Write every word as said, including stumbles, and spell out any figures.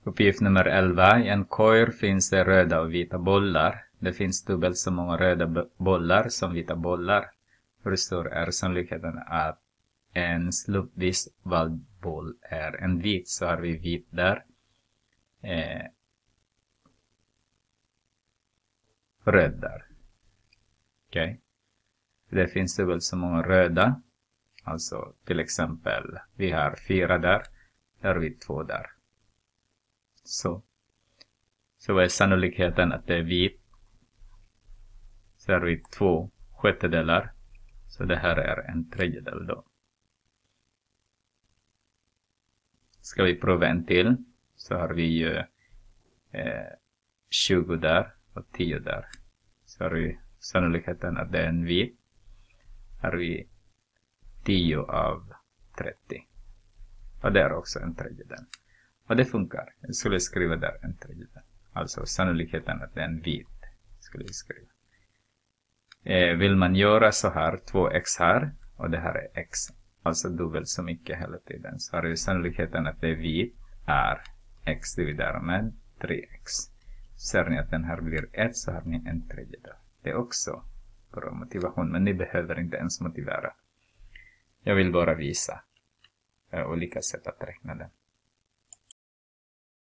Uppgift nummer elva. I en korg finns det röda och vita bollar. Det finns dubbelt så många röda bollar som vita bollar. Hur stor är sannolikheten att en slumpvis vald boll är en vit? Så har vi vit där. Eh, röd där. Okej. Okay. Det finns dubbelt så många röda. Alltså till exempel vi har fyra där. Där har vi två där. Så. Så vad är sannolikheten att det är vit? Så har vi två sjättedelar. Så det här är en tredjedel då. Ska vi prova en till. Så har vi ju eh, tjugo där och tio där. Så har vi sannolikheten att det är en vit. Har vi tio av trettio. Och det är också en tredjedel. Och det funkar. Jag skulle skriva där en tredjedel. Alltså sannolikheten att det är en vit. Skulle jag skriva. Eh, vill man göra så här. två x här. Och det här är x. Alltså dubbelt så mycket hela tiden. Så har vi sannolikheten att det är vit. Är x dividerat med tre x. Ser ni att den här blir ett, så har ni en tredjedel. Det är också bra motivation. Men ni behöver inte ens motivera. Jag vill bara visa olika sätt att räkna den.